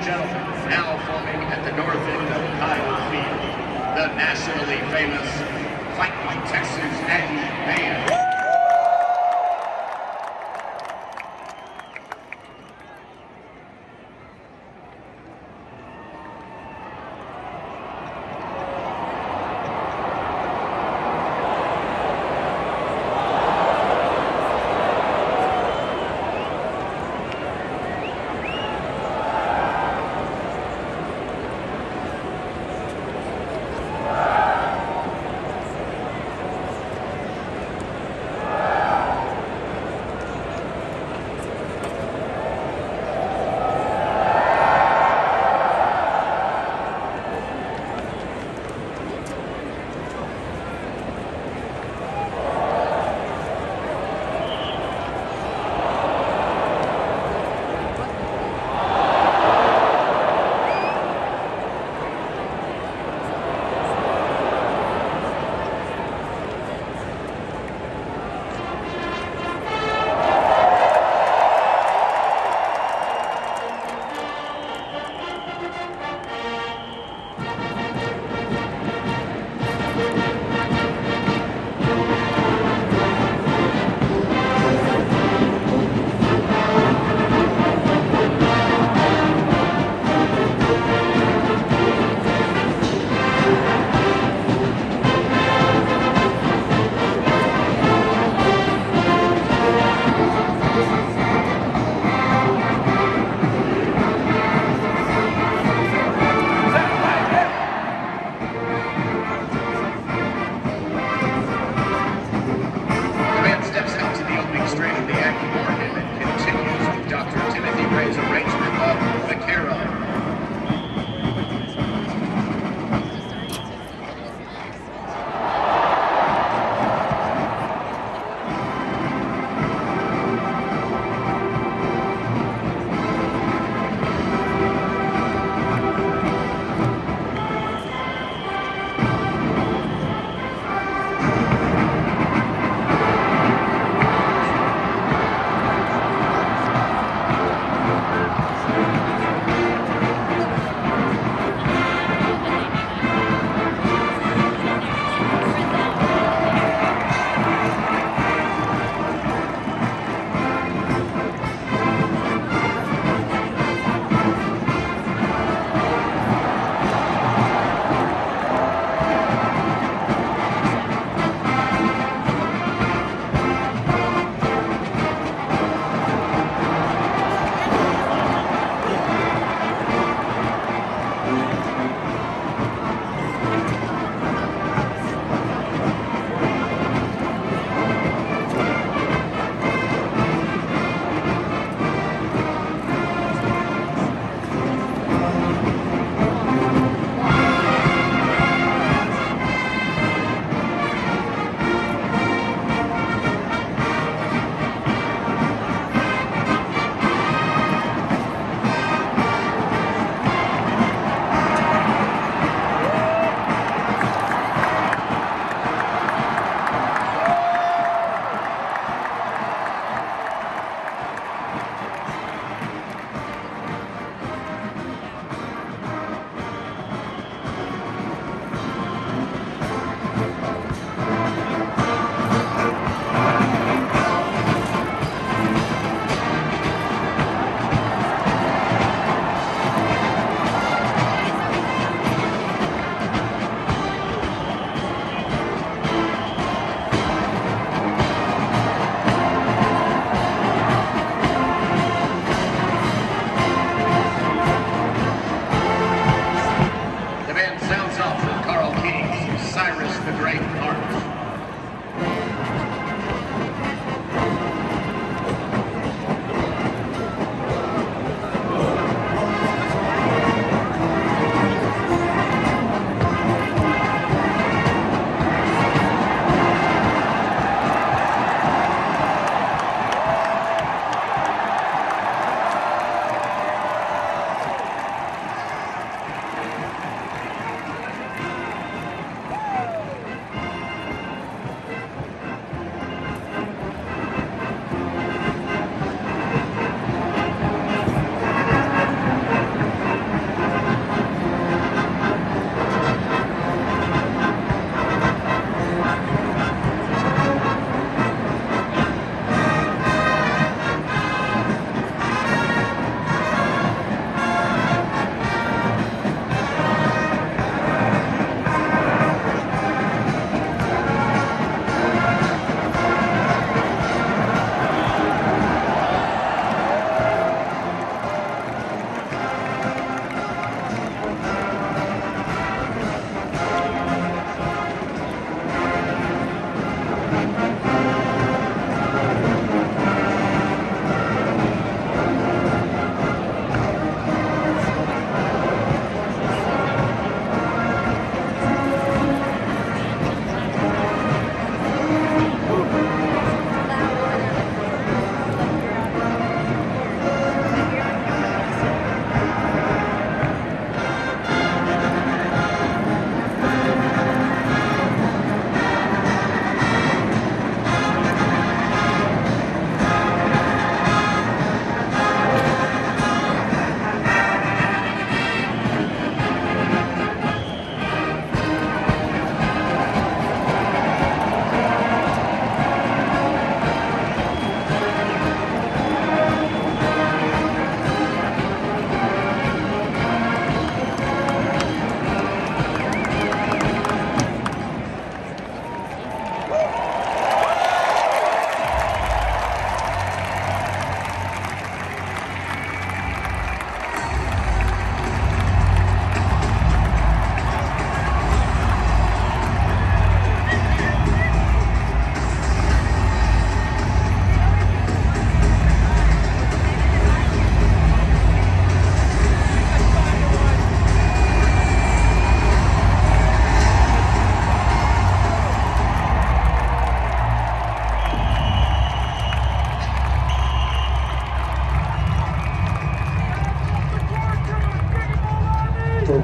gentlemen, now forming at the north end of Kyle Field, the nationally famous Fight Like Texas Aggie Band.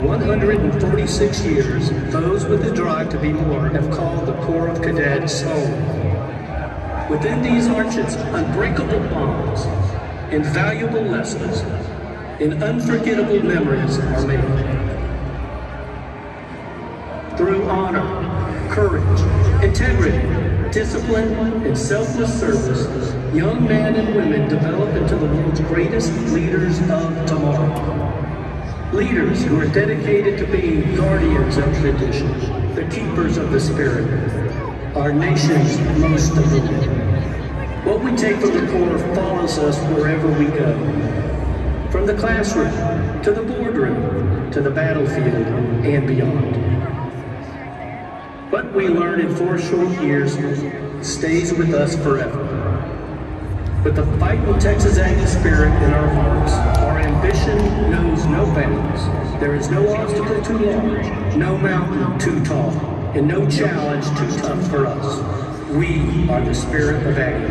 146 years, those with the drive to be more have called the Corps of Cadets home. Within these arches, unbreakable bonds, invaluable lessons, and unforgettable memories are made. Through honor, courage, integrity, discipline, and selfless service, young men and women develop into the world's greatest leaders of tomorrow. Leaders who are dedicated to being guardians of tradition, the keepers of the spirit, our nation's most devoted. What we take from the Corps follows us wherever we go. From the classroom, to the boardroom, to the battlefield, and beyond. What we learn in 4 short years stays with us forever. With the fighting Texas Aggie spirit in our hearts, our ambition knows no bounds. There is no obstacle too large, no mountain too tall, and no challenge too tough for us. We are the spirit of Aggie.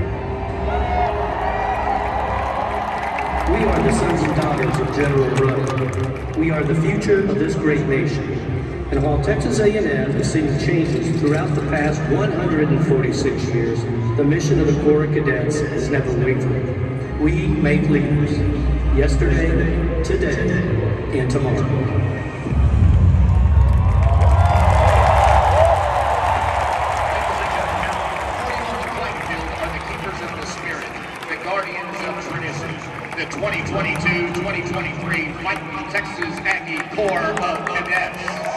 We are the sons and daughters of General Rudd. We are the future of this great nation. And while Texas A&M has seen changes throughout the past 146 years, the mission of the Corps of Cadets has never wavered. We make leaders, yesterday, today, and tomorrow. Guardians of tradition, the 2022-2023 Fighting Texas Aggie Corps of Cadets.